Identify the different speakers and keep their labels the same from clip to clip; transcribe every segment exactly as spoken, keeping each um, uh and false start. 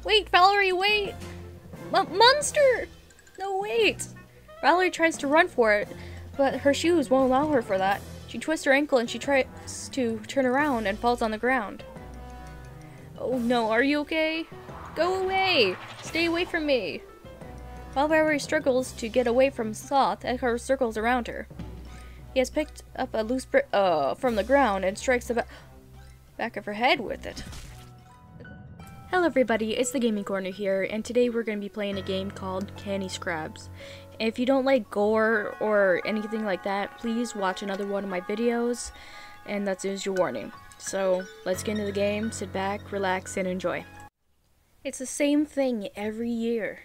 Speaker 1: Wait, Valerie, wait! M monster! No, wait! Valerie tries to run for it, but her shoes won't allow her for that. She twists her ankle and she tries to turn around and falls on the ground. Oh no, are you okay? Go away! Stay away from me! While Valerie struggles to get away from Sloth, Eckhart circles around her. He has picked up a loose brick uh, from the ground and strikes the ba back of her head with it. Hello everybody, it's the Gaming Corner here, and today we're going to be playing a game called Candy Scrabs. If you don't like gore or anything like that, please watch another one of my videos, and that's your warning. So, let's get into the game, sit back, relax, and enjoy. It's the same thing every year.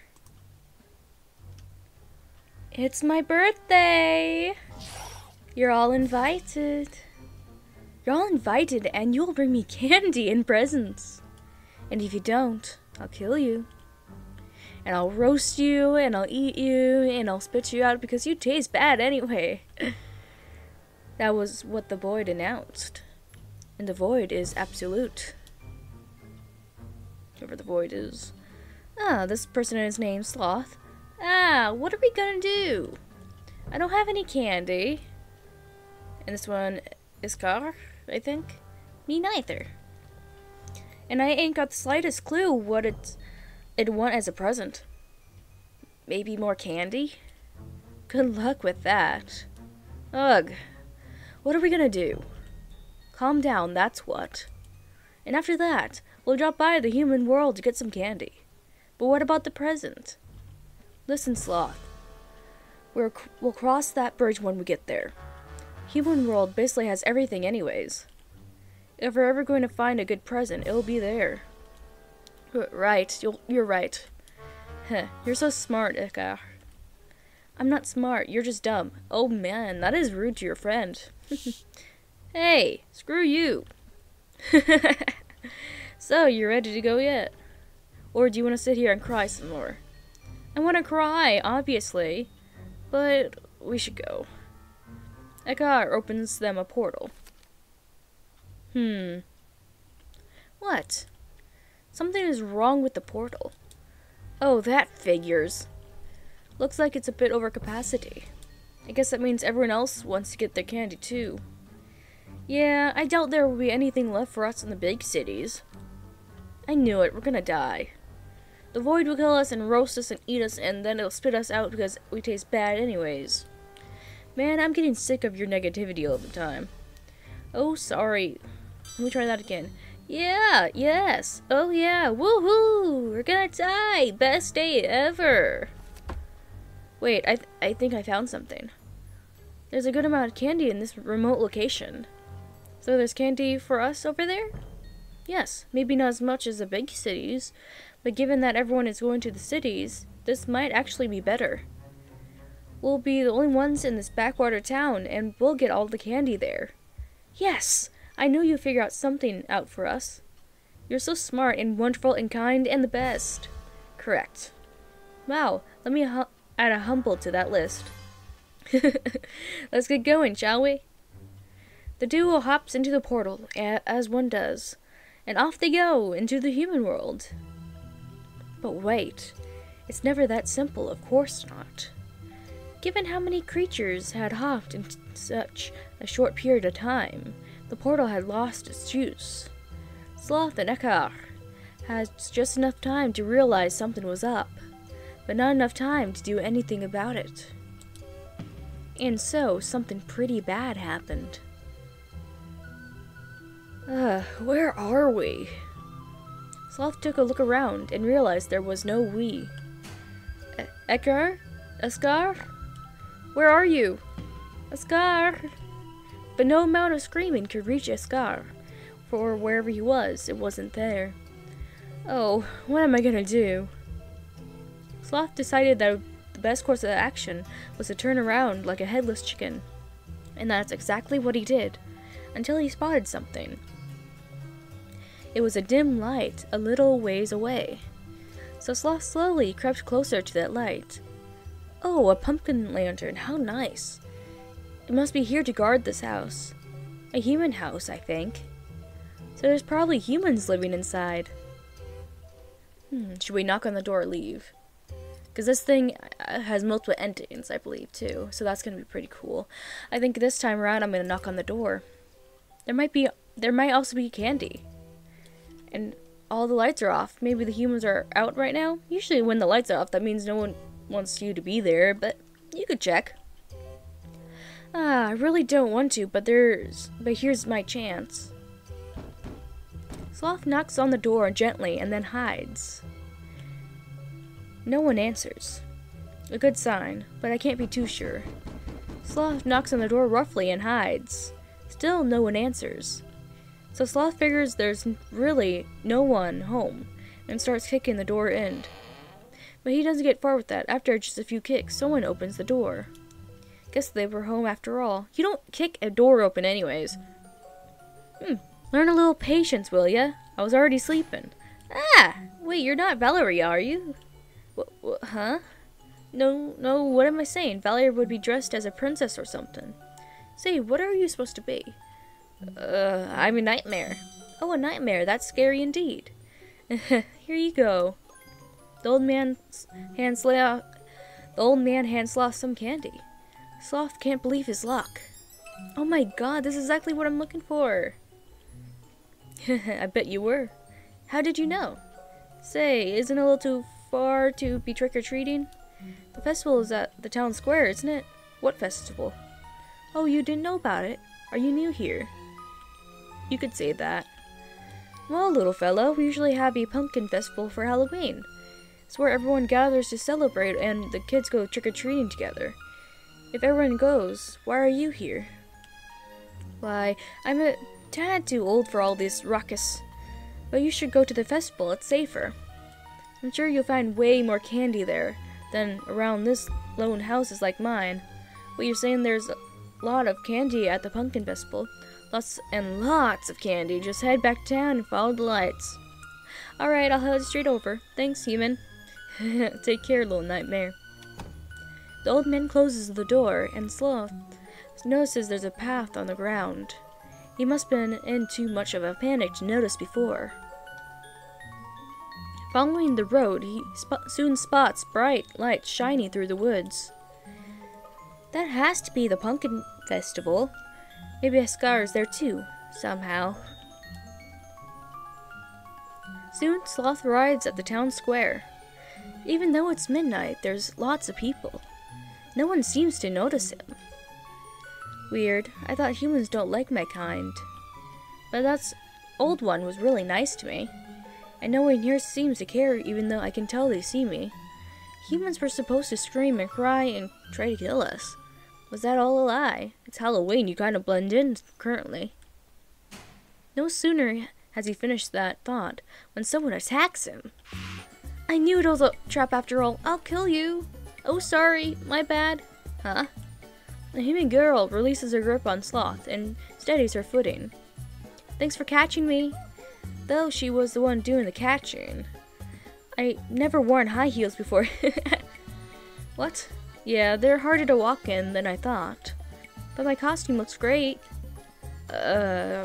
Speaker 1: It's my birthday! You're all invited. You're all invited, and you'll bring me candy and presents. And if you don't, I'll kill you. And I'll roast you, and I'll eat you, and I'll spit you out because you taste bad anyway. That was what the void announced. And the void is absolute. Whoever the void is. Ah, this person is named Sloth. Ah, what are we gonna do? I don't have any candy. And this one is Car, I think. Me neither. And I ain't got the slightest clue what it's, it'd want as a present. Maybe more candy? Good luck with that. Ugh. What are we gonna do? Calm down, that's what. And after that, we'll drop by the human world to get some candy. But what about the present? Listen, Sloth. We're, we'll cross that bridge when we get there. Human world basically has everything anyways. If we're ever going to find a good present, it'll be there. Right, you'll, you're right. Heh, you're so smart, Eka. I'm not smart, you're just dumb. Oh man, that is rude to your friend. Hey, screw you. So, you ready to go yet? Or do you want to sit here and cry some more? I want to cry, obviously. But we should go. Eka opens them a portal. Hmm. What? Something is wrong with the portal. Oh, that figures. Looks like it's a bit over capacity. I guess that means everyone else wants to get their candy too. Yeah, I doubt there will be anything left for us in the big cities. I knew it, we're gonna die. The void will kill us and roast us and eat us, and then it'll spit us out because we taste bad anyways. Man, I'm getting sick of your negativity all the time. Oh, sorry. Let me try that again. Yeah, yes. Oh yeah, woohoo! We're gonna die! Best day ever! Wait, I, th I think I found something. There's a good amount of candy in this remote location. So there's candy for us over there? Yes, maybe not as much as the big cities, but given that everyone is going to the cities, this might actually be better. We'll be the only ones in this backwater town, and we'll get all the candy there. Yes! I knew you'd figure out something out for us. You're so smart and wonderful and kind and the best. Correct. Wow, let me hu add a humble to that list. Let's get going, shall we? The duo hops into the portal, as one does, and off they go into the human world. But wait, it's never that simple, of course not. Given how many creatures had hopped in such a short period of time, the portal had lost its juice. Sloth and Eka had just enough time to realize something was up, but not enough time to do anything about it. And so, something pretty bad happened. Ugh, where are we? Sloth took a look around and realized there was no we. E Eka? Eskar? Where are you? Eskar! But no amount of screaming could reach Eskar, for wherever he was, it wasn't there. Oh, what am I gonna do? Sloth decided that the best course of action was to turn around like a headless chicken. And that's exactly what he did, until he spotted something. It was a dim light a little ways away. So Sloth slowly crept closer to that light. Oh, a pumpkin lantern, how nice. It must be here to guard this house. A human house, I think. So there's probably humans living inside. Hmm, should we knock on the door or leave? Because this thing has multiple endings, I believe, too. So that's going to be pretty cool. I think this time around, I'm going to knock on the door. There might be, there might also be candy. And all the lights are off. Maybe the humans are out right now. Usually when the lights are off, that means no one wants you to be there. But you could check. Ah, I really don't want to, but there's, but here's my chance. Sloth knocks on the door gently and then hides. No one answers. A good sign, but I can't be too sure. Sloth knocks on the door roughly and hides. Still no one answers. So Sloth figures there's really no one home and starts kicking the door in. But he doesn't get far with that. After just a few kicks, someone opens the door. Guess they were home after all. You don't kick a door open anyways. Hmm. Learn a little patience, will ya? I was already sleeping. Ah! Wait, you're not Valerie, are you? What, what, huh? No, no, what am I saying? Valerie would be dressed as a princess or something. Say, what are you supposed to be? Uh, I'm a nightmare. Oh, a nightmare. That's scary indeed. Here you go. The old man's hand sloth. The old man hand Sloth some candy. Sloth can't believe his luck. Oh my god, this is exactly what I'm looking for. I bet you were. How did you know? Say, isn't it a little too far to be trick-or-treating? The festival is at the town square, isn't it? What festival? Oh, you didn't know about it? Are you new here? You could say that. Well, little fellow, we usually have a pumpkin festival for Halloween. It's where everyone gathers to celebrate and the kids go trick-or-treating together. If everyone goes, why are you here? Why, I'm a tad too old for all this ruckus. But you should go to the festival, it's safer. I'm sure you'll find way more candy there than around this lone houses like mine. What you're saying, there's a lot of candy at the pumpkin festival. Lots and lots of candy. Just head back to town and follow the lights. Alright, I'll head straight over. Thanks, human. Take care, little nightmare. The old man closes the door, and Sloth notices there's a path on the ground. He must have been in too much of a panic to notice before. Following the road, he sp- soon spots bright lights shining through the woods. That has to be the pumpkin festival. Maybe Scar is there too, somehow. Soon, Sloth arrives at the town square. Even though it's midnight, there's lots of people. No one seems to notice him. Weird. I thought humans don't like my kind. But that old one was really nice to me. And no one here seems to care, even though I can tell they see me. Humans were supposed to scream and cry and try to kill us. Was that all a lie? It's Halloween, you kind of blend in currently. No sooner has he finished that thought when someone attacks him. I knew it was a trap after all. I'll kill you. Oh, sorry. My bad. Huh? The human girl releases her grip on Sloth and steadies her footing. Thanks for catching me. Though she was the one doing the catching. I never worn high heels before. What? Yeah, they're harder to walk in than I thought. But my costume looks great. Uh...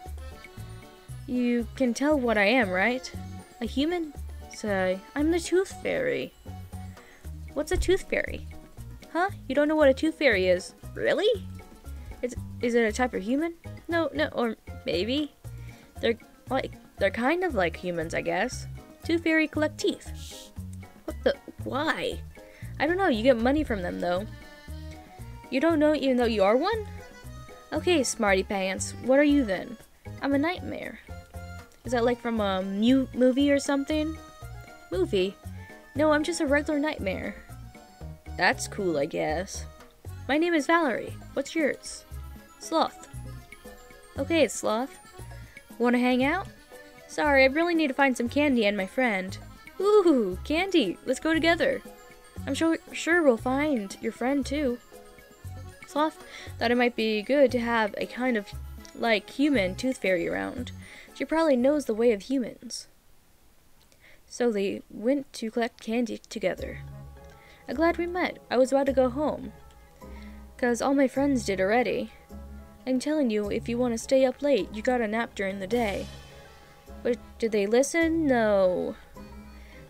Speaker 1: You can tell what I am, right? A human? Say, I'm the Tooth Fairy. What's a Tooth Fairy? Huh? You don't know what a Tooth Fairy is? Really? Is, is it a type of human? No, no, or maybe? They're like, they're kind of like humans, I guess. Tooth Fairy collect teeth. What the, why? I don't know, you get money from them though. You don't know even though you are one? Okay, smarty pants, what are you then? I'm a nightmare. Is that like from a mu movie or something? Movie? No, I'm just a regular nightmare. That's cool, I guess. My name is Valerie. What's yours? Sloth. Okay, Sloth. Wanna hang out? Sorry, I really need to find some candy and my friend. Ooh, candy! Let's go together. I'm sure, sure we'll find your friend too. Sloth thought it might be good to have a kind of like human Tooth Fairy around. She probably knows the way of humans. So they went to collect candy together. I'm glad we met. I was about to go home. Cause all my friends did already. I'm telling you, if you want to stay up late, you gotta nap during the day. But did they listen? No.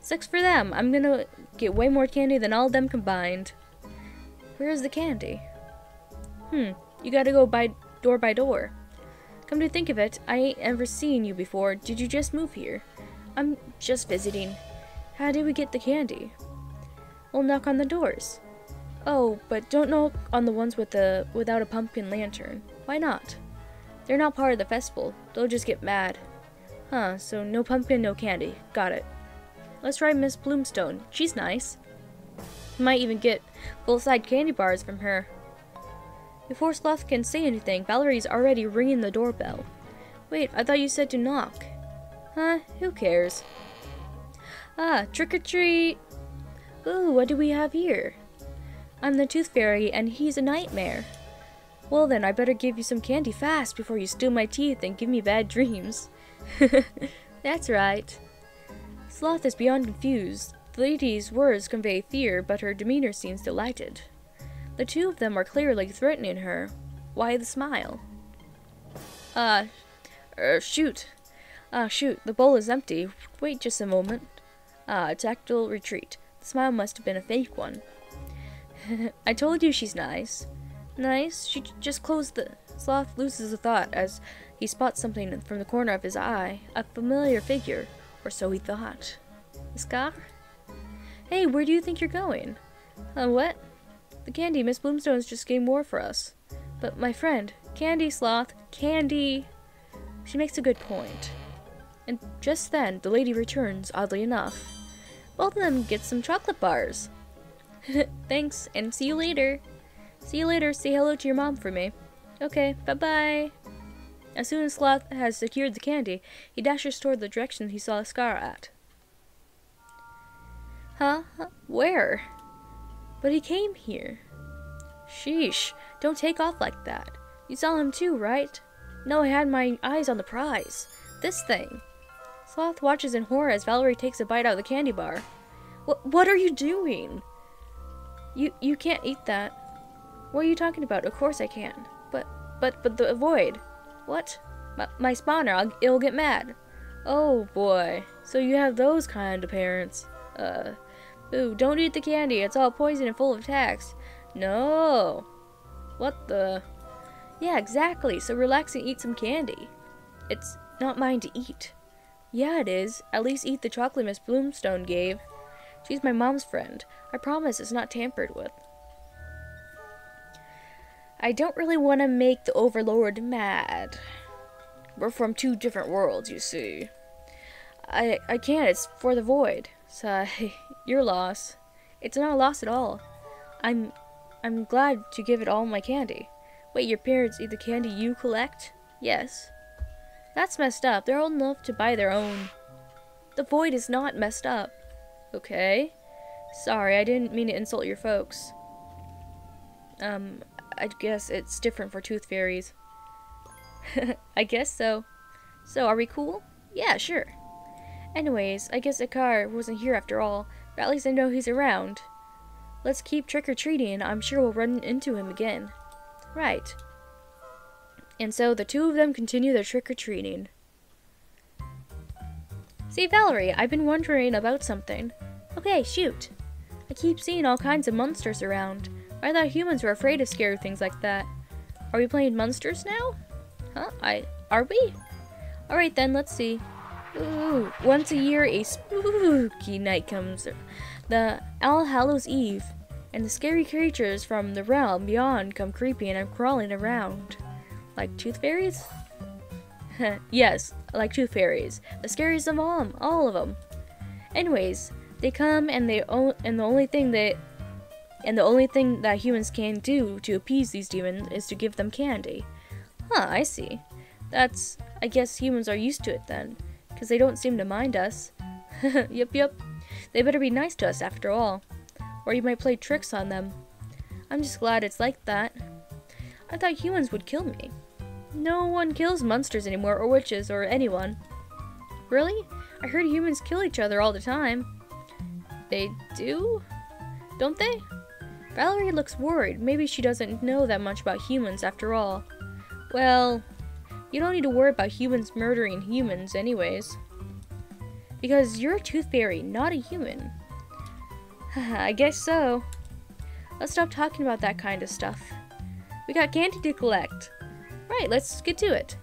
Speaker 1: Six for them. I'm gonna get way more candy than all of them combined. Where's the candy? Hmm, you gotta go by door by door. Come to think of it, I ain't ever seen you before. Did you just move here? I'm just visiting. How did we get the candy? We'll knock on the doors. Oh, but don't knock on the ones with the without a pumpkin lantern. Why not? They're not part of the festival. They'll just get mad. Huh, so no pumpkin, no candy. Got it. Let's try Miss Bloomstone. She's nice. Might even get full-size candy bars from her. Before Sloth can say anything, Valerie's already ringing the doorbell. Wait, I thought you said to knock. Huh? Who cares? Ah, trick-or-treat! Ooh, what do we have here? I'm the Tooth Fairy, and he's a nightmare. Well then, I better give you some candy fast before you steal my teeth and give me bad dreams. That's right. Sloth is beyond confused. The lady's words convey fear, but her demeanor seems delighted. The two of them are clearly threatening her. Why the smile? Uh, uh shoot. Ah, uh, shoot, the bowl is empty. Wait just a moment. Ah, a tactile retreat. The smile must have been a fake one. I told you she's nice. Nice? She just closed the... Sloth loses a thought as he spots something from the corner of his eye. A familiar figure. Or so he thought. Scar? Hey, where do you think you're going? Uh, what? The candy Miss Bloomstone's just gave more for us. But my friend, Candy, Sloth, Candy... She makes a good point. And just then, the lady returns, oddly enough. Both of them get some chocolate bars. Thanks, and see you later. See you later. Say hello to your mom for me. Okay, bye-bye. As soon as Sloth has secured the candy, he dashes toward the direction he saw Scar at. Huh? Where? But he came here. Sheesh, don't take off like that. You saw him too, right? No, I had my eyes on the prize. This thing. Sloth watches in horror as Valerie takes a bite out of the candy bar. What, what are you doing? You you can't eat that. What are you talking about? Of course I can. But, but, but the void. What? My, my spawner, I'll, it'll get mad. Oh boy. So you have those kind of parents. Uh, ooh, don't eat the candy. It's all poison and full of attacks. No. What the? Yeah, exactly. So relax and eat some candy. It's not mine to eat. Yeah, it is. At least eat the chocolate Miss Bloomstone gave. She's my mom's friend. I promise it's not tampered with. I don't really want to make the Overlord mad. We're from two different worlds, you see. I I can't. It's for the void. So, your loss. It's not a loss at all. I'm I'm glad to give it all my candy. Wait, your parents eat the candy you collect? Yes. That's messed up. They're old enough to buy their own. The void is not messed up. Okay. Sorry, I didn't mean to insult your folks. Um, I guess it's different for Tooth Fairies. I guess so. So, are we cool? Yeah, sure. Anyways, I guess Akar wasn't here after all, but at least I know he's around. Let's keep trick-or-treating. I'm sure we'll run into him again. Right. And so the two of them continue their trick-or-treating. See, Valerie, I've been wondering about something. Okay, shoot. I keep seeing all kinds of monsters around. I thought humans were afraid of scary things like that. Are we playing monsters now? Huh? I... Are we? Alright then, let's see. Ooh, once a year a spooky night comes. The All Hallows Eve. And the scary creatures from the realm beyond come creeping and crawling around. Like Tooth Fairies? Yes, like Tooth Fairies. The scariest of all, all of them. Anyways, they come and they o and the only thing that and the only thing that humans can do to appease these demons is to give them candy. Huh, I see. That's, I guess humans are used to it then, because they don't seem to mind us. Yep, yep. They better be nice to us after all, or you might play tricks on them. I'm just glad it's like that. I thought humans would kill me. No one kills monsters anymore, or witches, or anyone. Really? I heard humans kill each other all the time. They do? Don't they? Valerie looks worried. Maybe she doesn't know that much about humans after all. Well, you don't need to worry about humans murdering humans anyways. Because you're a tooth fairy, not a human. I guess so. Let's stop talking about that kind of stuff. We got candy to collect. Right, let's get to it.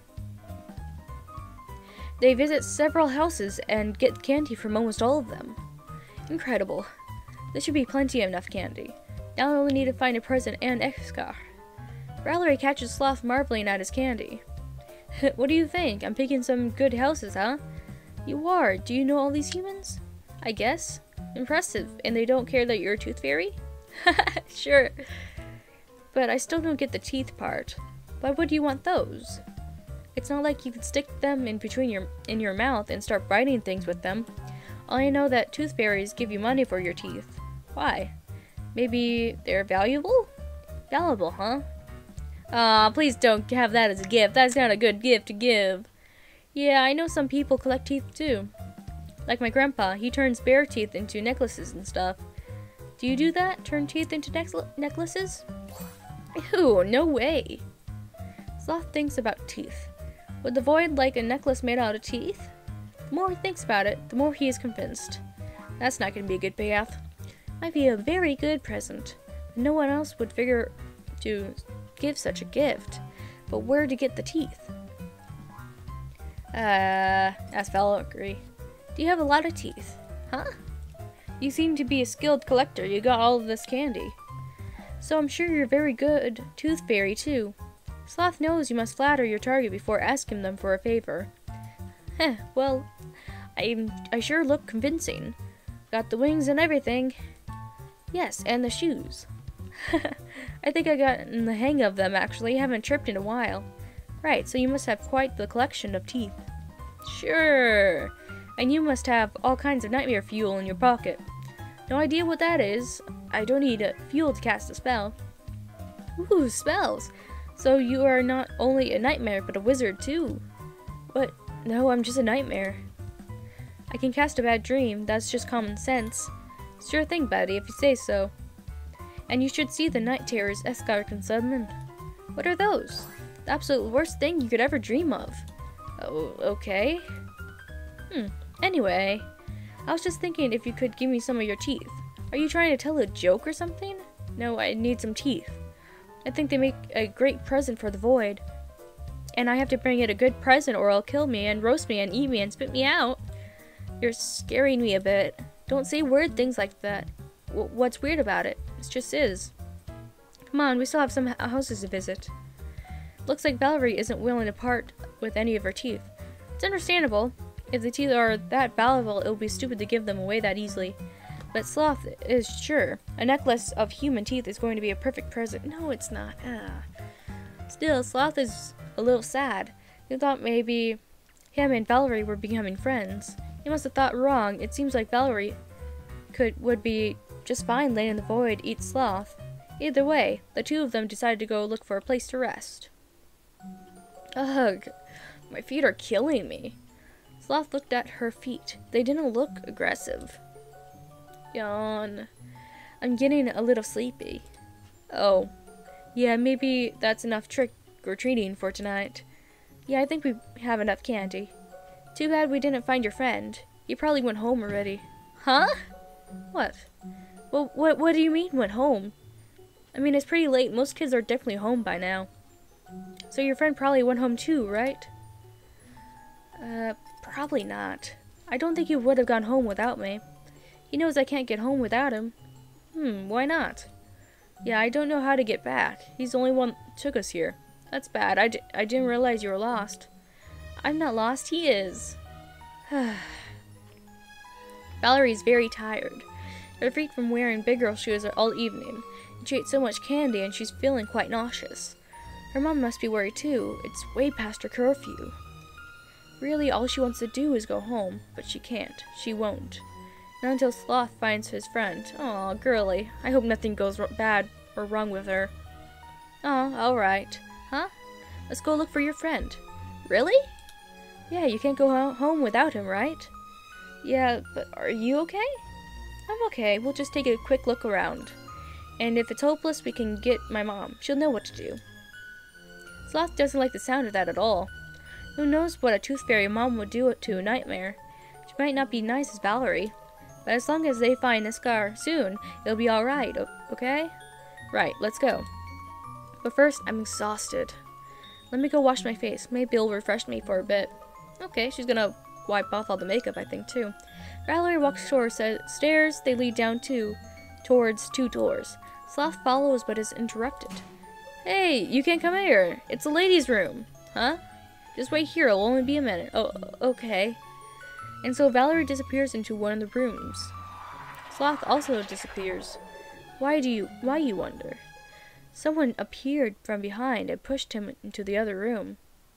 Speaker 1: They visit several houses and get candy from almost all of them. Incredible. This should be plenty of enough candy. Now I only need to find a present and Escar. Valerie catches Sloth marveling at his candy. What do you think? I'm picking some good houses, huh? You are. Do you know all these humans? I guess. Impressive. And they don't care that you're a tooth fairy? Sure. But I still don't get the teeth part. Why would you want those? It's not like you could stick them in between your in your mouth and start biting things with them. I know that tooth fairies give you money for your teeth. Why? Maybe they're valuable? Valuable, huh? Aw, please don't have that as a gift. That's not a good gift to give. Yeah, I know some people collect teeth too. Like my grandpa, he turns bear teeth into necklaces and stuff. Do you do that? Turn teeth into necklaces? Ew, no way. Sloth thinks about teeth. Would the void like a necklace made out of teeth? The more he thinks about it, the more he is convinced. That's not going to be a good payoff. Might be a very good present. No one else would figure to give such a gift. But where to get the teeth? Uh, asked Valkyrie. Do you have a lot of teeth? Huh? You seem to be a skilled collector. You got all of this candy. So I'm sure you're a very good tooth fairy too. Sloth knows you must flatter your target before asking them for a favor. Heh, well, I I sure look convincing. Got the wings and everything. Yes, and the shoes. I think I got in the hang of them, actually. Haven't tripped in a while. Right, so you must have quite the collection of teeth. Sure. And you must have all kinds of nightmare fuel in your pocket. No idea what that is. I don't need a fuel to cast a spell. Ooh, spells. So you are not only a nightmare, but a wizard too. What? No, I'm just a nightmare. I can cast a bad dream. That's just common sense. Sure thing, Betty, if you say so. And you should see the night terrors Escar can summon. What are those? The absolute worst thing you could ever dream of. Oh, okay. Hmm. Anyway, I was just thinking if you could give me some of your teeth. Are you trying to tell a joke or something? No, I need some teeth. I think they make a great present for the void. And I have to bring it a good present or it'll kill me and roast me and eat me and spit me out. You're scaring me a bit. Don't say weird things like that. W what's weird about it? It just is. Come on, we still have some houses to visit. Looks like Valerie isn't willing to part with any of her teeth. It's understandable. If the teeth are that valuable, it would be stupid to give them away that easily. But Sloth is sure. A necklace of human teeth is going to be a perfect present. No, it's not. Ah. Still, Sloth is a little sad. He thought maybe him and Valerie were becoming friends. He must have thought wrong. It seems like Valerie could would be just fine laying in the void, eat Sloth. Either way, the two of them decided to go look for a place to rest. Ugh, my feet are killing me. Sloth looked at her feet. They didn't look aggressive. Yawn. I'm getting a little sleepy. Oh. Yeah, maybe that's enough trick-or-treating for tonight. Yeah, I think we have enough candy. Too bad we didn't find your friend. He probably went home already. Huh? What? Well, what, what do you mean, went home? I mean, it's pretty late. Most kids are definitely home by now. So your friend probably went home too, right? Uh, probably not. I don't think he would have gone home without me. He knows I can't get home without him. Hmm, why not? Yeah, I don't know how to get back. He's the only one that took us here. That's bad. I, d I didn't realize you were lost. I'm not lost, he is. Valerie's very tired. Her feet from wearing big girl shoes all evening. She ate so much candy and she's feeling quite nauseous. Her mom must be worried too. It's way past her curfew. Really, all she wants to do is go home, but she can't. She won't. Not until Sloth finds his friend. Aw, girly. I hope nothing goes bad or wrong with her. Aw, alright. Huh? Let's go look for your friend. Really? Yeah, you can't go ho home without him, right? Yeah, but are you okay? I'm okay. We'll just take a quick look around. And if it's hopeless, we can get my mom. She'll know what to do. Sloth doesn't like the sound of that at all. Who knows what a tooth fairy mom would do to a nightmare? She might not be nice as Valerie, but as long as they find Iskar soon, it'll be alright, okay? Right, let's go. But first, I'm exhausted. Let me go wash my face. Maybe it'll refresh me for a bit. Okay, she's gonna wipe off all the makeup, I think, too. Valerie walks towards the stairs. They lead down to, towards two doors. Sloth follows, but is interrupted. Hey, you can't come here. It's a ladies' room. Huh? Just wait here. It'll only be a minute. Oh, okay. And so Valerie disappears into one of the rooms. Sloth also disappears. Why do you, why you wonder? Someone appeared from behind and pushed him into the other room.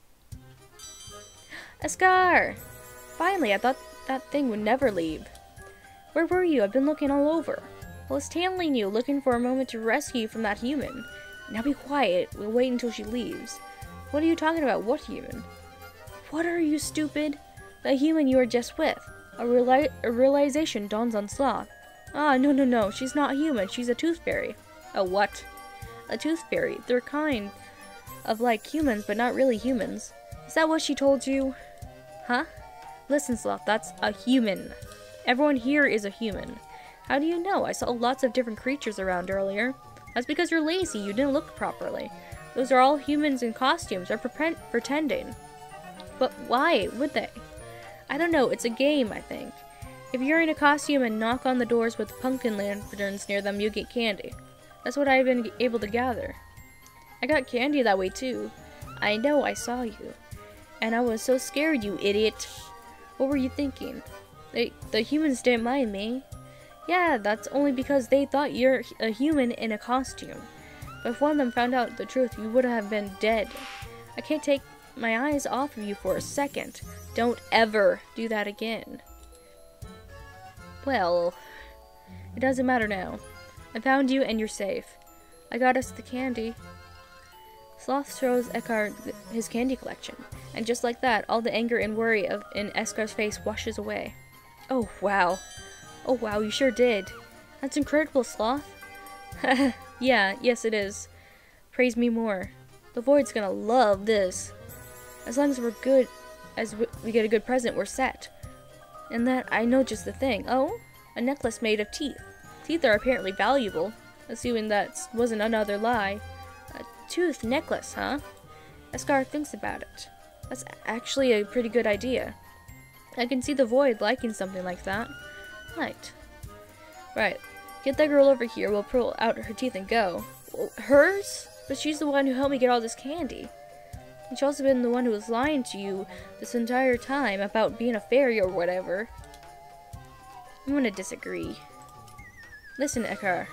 Speaker 1: Iskar! Finally, I thought that thing would never leave. Where were you? I've been looking all over. I was tailing you, looking for a moment to rescue you from that human. Now be quiet. We'll wait until she leaves. What are you talking about? What human? What are you, stupid? The human you were just with. A, reali a realization dawns on Sloth. Ah, no, no, no. She's not human. She's a tooth fairy. A what? A tooth fairy. They're kind of like humans, but not really humans. Is that what she told you? Huh? Listen, Sloth, that's a human. Everyone here is a human. How do you know? I saw lots of different creatures around earlier. That's because you're lazy. You didn't look properly. Those are all humans in costumes. They're pre pretending. But why would they? I don't know. It's a game, I think. If you're in a costume and knock on the doors with pumpkin lanterns near them, you get candy. That's what I've been able to gather. I got candy that way, too. I know, I saw you. And I was so scared, you idiot. What were you thinking? They, the humans didn't mind me. Yeah, that's only because they thought you're a human in a costume. But if one of them found out the truth, you would have been dead. I can't take my eyes off of you for a second. Don't ever do that again. Well, it doesn't matter now. I found you and you're safe. I got us the candy. Sloth shows Iskar his candy collection, and just like that, all the anger and worry of in Iskar's face washes away. Oh, wow. Oh, wow, you sure did. That's incredible, Sloth. Yeah, yes it is. Praise me more. The Void's gonna love this. As long as we're good, as we get a good present, we're set. And that, I know just the thing. Oh, a necklace made of teeth. Teeth are apparently valuable, assuming that wasn't another lie. A tooth necklace, huh? Iskar thinks about it. That's actually a pretty good idea. I can see the Void liking something like that. Right. Right. Get that girl over here, we'll pull out her teeth and go. Well, hers? But she's the one who helped me get all this candy. And she's also been the one who was lying to you this entire time about being a fairy or whatever. I'm gonna disagree. Listen, Iskar.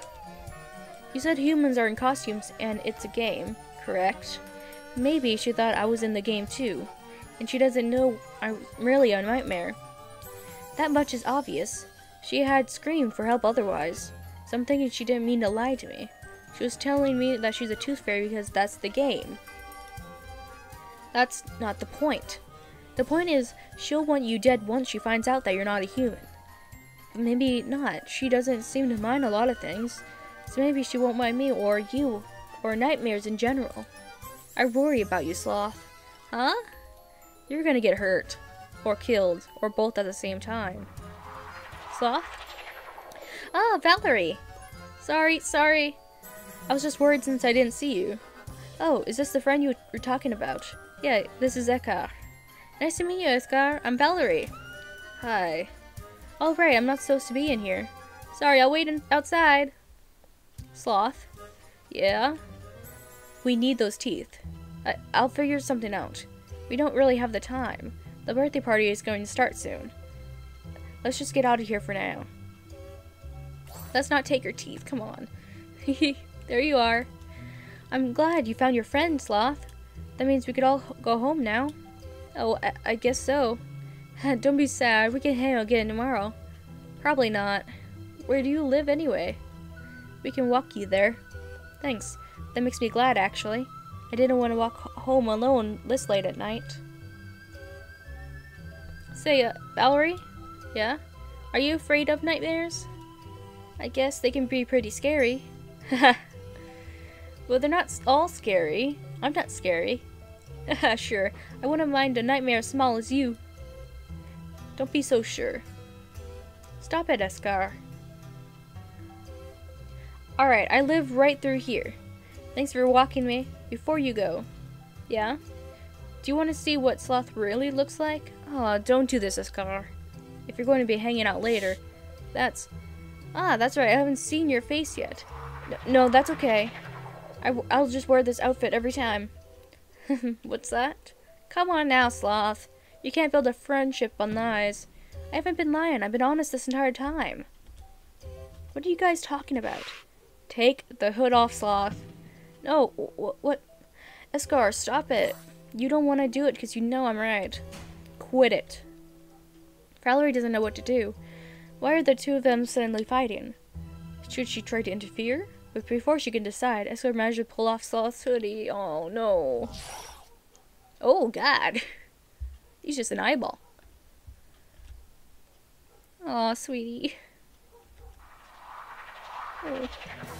Speaker 1: You said humans are in costumes and it's a game, correct? Maybe she thought I was in the game too, and she doesn't know I'm really a nightmare. That much is obvious. She had screamed for help otherwise, so I'm thinking she didn't mean to lie to me. She was telling me that she's a tooth fairy because that's the game. That's not the point. The point is, she'll want you dead once she finds out that you're not a human. But maybe not. She doesn't seem to mind a lot of things, so maybe she won't mind me or you, or nightmares in general. I worry about you, Sloth. Huh? You're gonna get hurt, or killed, or both at the same time. Sloth? Ah, Valerie! Sorry, sorry. I was just worried since I didn't see you. Oh, is this the friend you were talking about? Yeah, this is Iskar. Nice to meet you, Iskar. I'm Valerie. Hi. All right, I'm not supposed to be in here. Sorry, I'll wait in outside. Sloth? Yeah? We need those teeth. I I'll figure something out. We don't really have the time. The birthday party is going to start soon. Let's just get out of here for now. Let's not take your teeth, come on. There you are. I'm glad you found your friend, Sloth. That means we could all go home now. Oh, I, I guess so. Don't be sad, we can hang out again tomorrow. Probably not. Where do you live anyway? We can walk you there. Thanks. That makes me glad, actually. I didn't want to walk home alone this late at night. Say, uh, Valerie? Yeah? Are you afraid of nightmares? I guess they can be pretty scary. Well, they're not all scary. I'm not scary. Sure, I wouldn't mind a nightmare as small as you. Don't be so sure. Stop it, Eskar. Alright, I live right through here. Thanks for walking me. Before you go. Yeah? Do you want to see what Sloth really looks like? Oh, don't do this, Eskar. If you're going to be hanging out later. That's... Ah, that's right, I haven't seen your face yet. No, no that's okay. I w I'll just wear this outfit every time. What's that? Come on now, Sloth. You can't build a friendship on lies. I haven't been lying, I've been honest this entire time. What are you guys talking about? Take the hood off, Sloth. No, wh what? Eskar, stop it. You don't want to do it because you know I'm right. Quit it. Valerie doesn't know what to do. Why are the two of them suddenly fighting? Should she try to interfere? But before she can decide, Eskar managed to pull off Sloth's hoodie. Oh no. Oh god. He's just an eyeball. Aw, sweetie. Oh.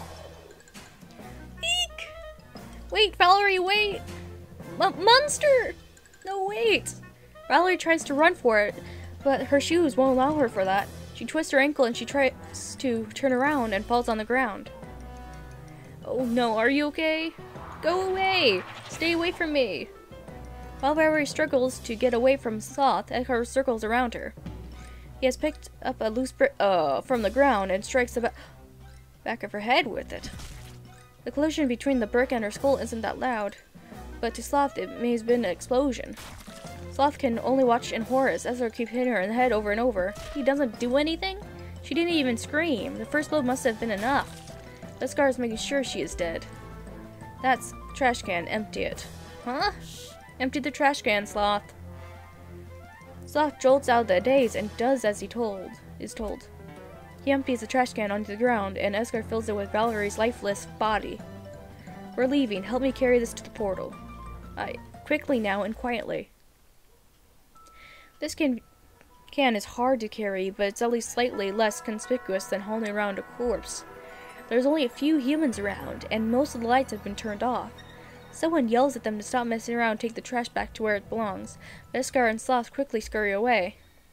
Speaker 1: Eek! Wait, Valerie, wait! M monster! No, wait! Valerie tries to run for it, but her shoes won't allow her for that. She twists her ankle and she tries to turn around and falls on the ground. Oh no, are you okay? Go away! Stay away from me! While Valerie struggles to get away from Sloth, Eskar circles around her. He has picked up a loose brick uh, from the ground and strikes the ba back of her head with it. The collision between the brick and her skull isn't that loud, but to Sloth it may have been an explosion. Sloth can only watch in horror as Eskar keeps hitting her in the head over and over. He doesn't do anything? She didn't even scream. The first blow must have been enough. Eskar is making sure she is dead. That's trash can. Empty it. Huh? Empty the trash can, Sloth. Sloth jolts out of the daze and does as he told is told. He empties the trash can onto the ground, and Eskar fills it with Valerie's lifeless body. We're leaving. Help me carry this to the portal. Aye. Quickly now and quietly. This can can is hard to carry, but it's at least slightly less conspicuous than hauling around a corpse. There's only a few humans around, and most of the lights have been turned off. Someone yells at them to stop messing around and take the trash back to where it belongs. Eskar and Sloth quickly scurry away.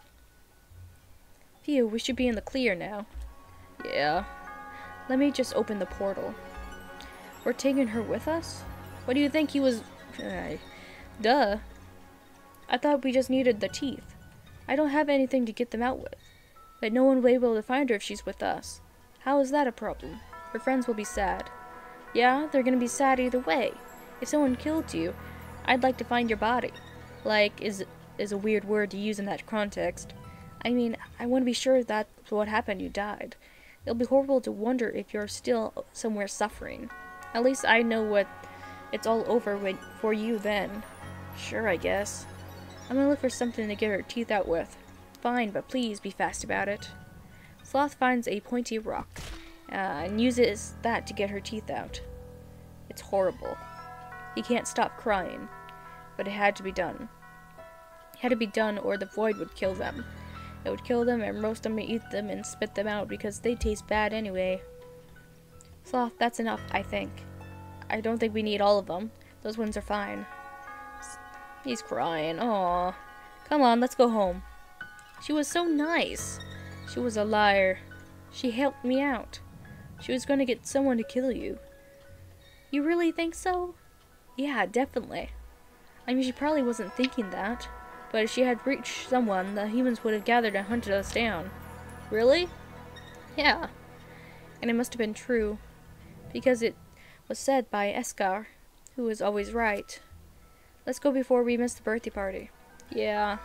Speaker 1: Phew, we should be in the clear now. Yeah. Let me just open the portal. We're taking her with us? What do you think he was... Uh, duh. I thought we just needed the teeth. I don't have anything to get them out with. But no one will be able to find her if she's with us. How is that a problem? Her friends will be sad. Yeah, they're gonna be sad either way. If someone killed you, I'd like to find your body. Like, is is a weird word to use in that context. I mean, I want to be sure that's what happened, you died. It'll be horrible to wonder if you're still somewhere suffering. At least I know what it's all over with for you then. Sure, I guess. I'm gonna look for something to get her teeth out with. Fine, but please be fast about it. Sloth finds a pointy rock, uh, and uses that to get her teeth out. It's horrible. He can't stop crying, but it had to be done. It had to be done or the void would kill them. It would kill them and roast them and eat them and spit them out because they taste bad anyway. Sloth, that's enough, I think. I don't think we need all of them. Those ones are fine. He's crying. Aww. Come on, let's go home. She was so nice. She was a liar. She helped me out. She was going to get someone to kill you. You really think so? Yeah, definitely. I mean, she probably wasn't thinking that. But if she had reached someone, the humans would have gathered and hunted us down. Really? Yeah. And it must have been true. Because it was said by Eskar, who was always right. Let's go before we miss the birthday party. Yeah.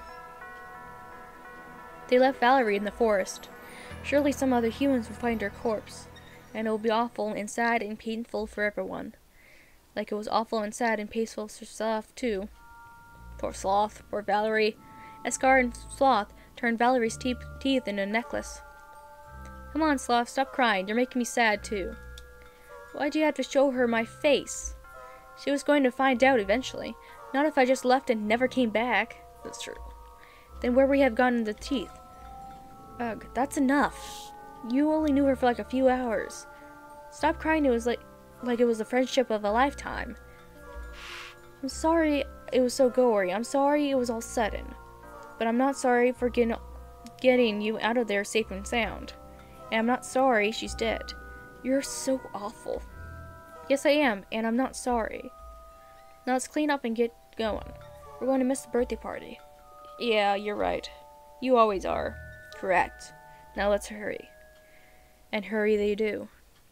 Speaker 1: They left Valerie in the forest. Surely some other humans will find her corpse. And it will be awful and sad and painful for everyone. Like it was awful and sad and painful for Sloth, too. Poor Sloth, poor Valerie. Eskar and Sloth turned Valerie's te teeth into a necklace. Come on, Sloth, stop crying. You're making me sad, too. Why'd you have to show her my face? She was going to find out eventually. Not if I just left and never came back. That's true. Then where we have gotten the teeth? Ugh, that's enough. You only knew her for like a few hours. Stop crying. It was like, like it was the friendship of a lifetime. I'm sorry it was so gory. I'm sorry it was all sudden. but I'm not sorry for getting, getting you out of there safe and sound. And I'm not sorry she's dead. You're so awful. Yes, I am, and I'm not sorry. Now let's clean up and get going. We're going to miss the birthday party. Yeah, you're right. You always are. Correct. Now let's hurry. And hurry they do.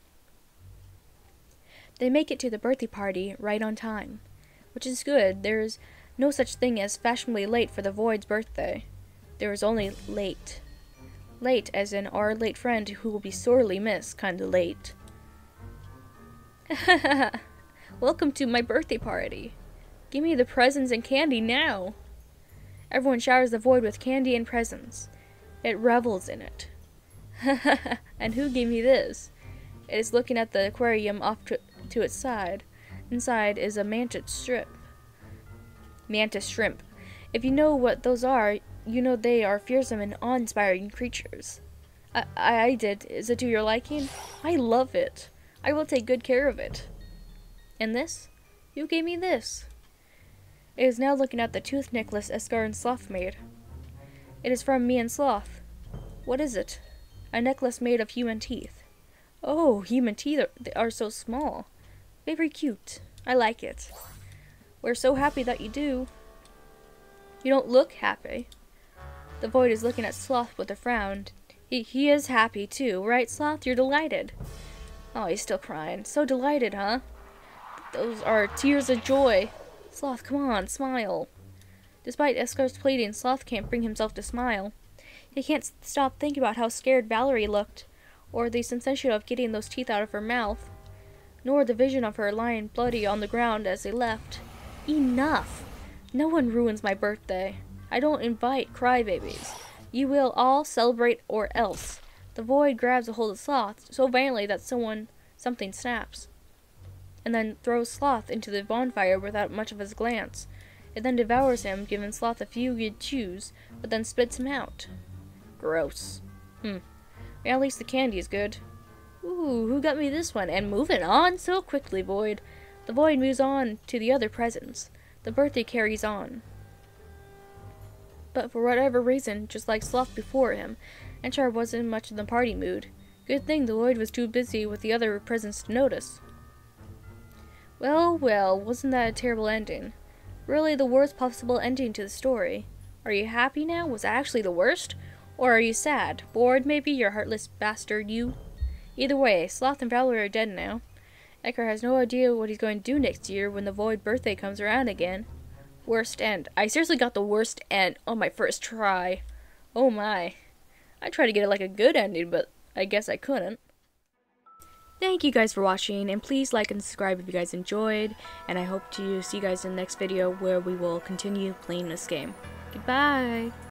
Speaker 1: They make it to the birthday party right on time, which is good. There's no such thing as fashionably late for the Void's birthday. There is only late. Late as in our late friend who will be sorely missed, kinda late. Welcome to my birthday party. Give me the presents and candy now. Everyone showers the Void with candy and presents. It revels in it. And who gave me this? It is looking at the aquarium off to, to its side. Inside is a mantis shrimp. Mantis shrimp. If you know what those are, you know they are fearsome and awe-inspiring creatures. I, I, I did. Is it to your liking? I love it. I will take good care of it. And this? You gave me this. It is now looking at the tooth necklace Escar and Sloth made. It is from me and Sloth. What is it? A necklace made of human teeth. Oh, human teeth are, they are so small. Very cute. I like it. We're so happy that you do. You don't look happy. The Void is looking at Sloth with a frown. He, he is happy too, right, Sloth? You're delighted. Oh, he's still crying. So delighted, huh? Those are tears of joy. Sloth, come on, smile. Despite Escar's pleading, Sloth can't bring himself to smile. He can't stop thinking about how scared Valerie looked, or the sensation of getting those teeth out of her mouth, nor the vision of her lying bloody on the ground as they left. Enough! No one ruins my birthday. I don't invite crybabies. You will all celebrate or else. The Void grabs a hold of Sloth so violently that someone, something snaps, and then throws Sloth into the bonfire without much of a glance. It then devours him, giving Sloth a few good chews, but then spits him out. Gross. Hmm. At least the candy is good. Ooh, who got me this one? And moving on so quickly, Void. The Void moves on to the other presents. The birthday carries on. But for whatever reason, just like Sloth before him, Enchar wasn't much in the party mood. Good thing the Void was too busy with the other presents to notice. Well, well, wasn't that a terrible ending? Really the worst possible ending to the story. Are you happy now? Was that actually the worst? Or are you sad? Bored, maybe, you heartless bastard, you? Either way, Sloth and Valerie are dead now. Edgar has no idea what he's going to do next year when the Void birthday comes around again. Worst end. I seriously got the worst end on my first try. Oh my. I tried to get it like a good ending, but I guess I couldn't. Thank you guys for watching, and please like and subscribe if you guys enjoyed, and I hope to see you guys in the next video where we will continue playing this game. Goodbye!